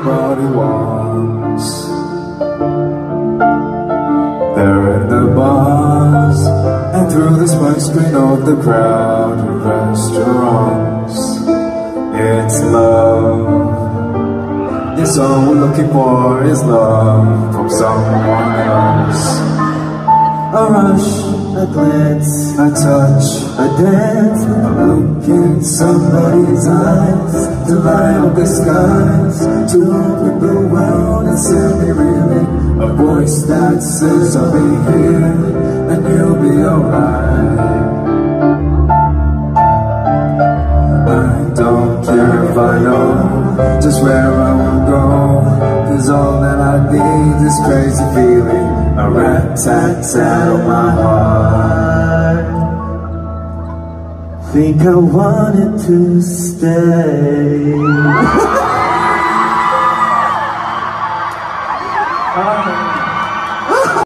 everybody wants. They're in the bars and through the smoke screen of the crowded restaurants. It's love. Yes, all we're looking for is love from someone else. A rush, a glance, a touch, a dance, a look in somebody's eyes, to light up the skies, to open the world and set me reeling. A voice that says I'll be here and you'll be alright. I don't care if I know just where I will go, 'cause all that I need is crazy feeling, a rat-tat-tat on my heart. Think I wanted to stay.